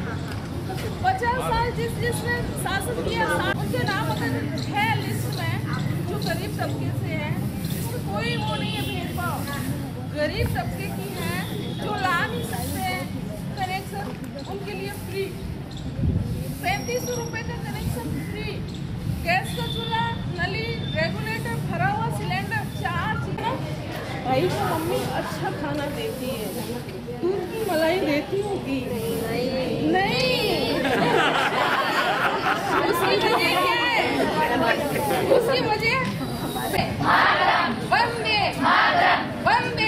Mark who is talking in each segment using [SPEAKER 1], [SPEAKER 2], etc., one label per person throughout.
[SPEAKER 1] 50 साल जिसने शासन किया, उनके नाम अगर है लिस्ट में जो गरीब तबके से है, इसमें कोई वो नहीं है भेदभाव। गरीब तबके की है जो ला नहीं सकते कनेक्शन, उनके लिए फ्री 3500 रुपये का कनेक्शन फ्री। गैस का चूल्हा, नली, रेगुलेटर, भरा हुआ सिलेंडर, 4 चीजें। भाई को मम्मी अच्छा खाना देती है, दूध की मलाई देती होगी नहीं। उसकी वजह क्या है? उसकी वजह वंदे वंदे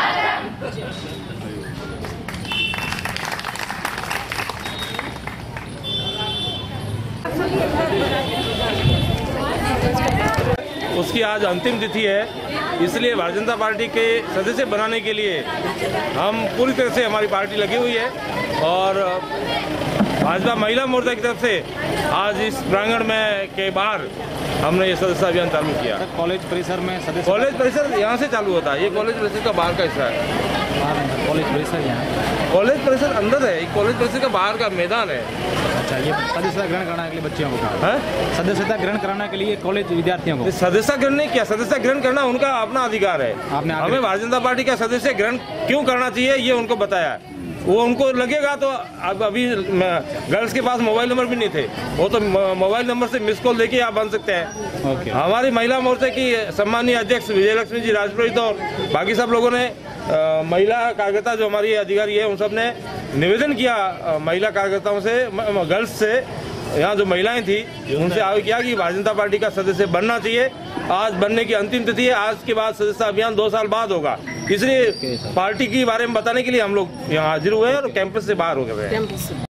[SPEAKER 2] उसकी आज अंतिम तिथि है, इसलिए भारतीय जनता पार्टी के सदस्य बनाने के लिए हम पूरी तरह से हमारी पार्टी लगी हुई है और भाजपा महिला मोर्चा की तरफ से आज इस प्रांगण में के बाहर हमने ये सदस्यता अभियान चालू किया।
[SPEAKER 3] कॉलेज परिसर में सदस्य,
[SPEAKER 2] कॉलेज परिसर यहाँ से चालू होता है, ये कॉलेज परिसर का बाहर का हिस्सा है।
[SPEAKER 3] कॉलेज परिसर यहाँ,
[SPEAKER 2] कॉलेज परिसर अंदर है, कॉलेज परिसर का बाहर का मैदान है।
[SPEAKER 3] अच्छा, ये सदस्यता ग्रहण कराने के लिए बच्चियों को कहा है? सदस्यता ग्रहण कराने के लिए कॉलेज विद्यार्थियों को
[SPEAKER 2] सदस्यता ग्रहण नहीं किया, सदस्यता ग्रहण करना उनका अपना अधिकार है। हमें भारतीय जनता पार्टी का सदस्य ग्रहण क्यों करना चाहिए ये उनको बताया। वो उनको लगेगा तो अब अभी गर्ल्स के पास मोबाइल नंबर भी नहीं थे, वो तो मोबाइल नंबर से मिस कॉल देके आप बन सकते हैं। हमारी महिला मोर्चे की सम्मानीय अध्यक्ष विजयलक्ष्मी जी राजपुरोहित और बाकी सब लोगों ने महिला कार्यकर्ता जो हमारी अधिकारी है उन सब ने निवेदन किया महिला कार्यकर्ताओं से, गर्ल्स से, यहाँ जो महिलाएं थी उनसे आगे किया कि भारतीय जनता पार्टी का सदस्य बनना चाहिए। आज बनने की अंतिम तिथि है, आज के बाद सदस्यता अभियान 2 साल बाद होगा, इसलिए पार्टी के बारे में बताने के लिए हम लोग यहाँ हाजिर हुए हैं और कैंपस से बाहर हो गए हैं।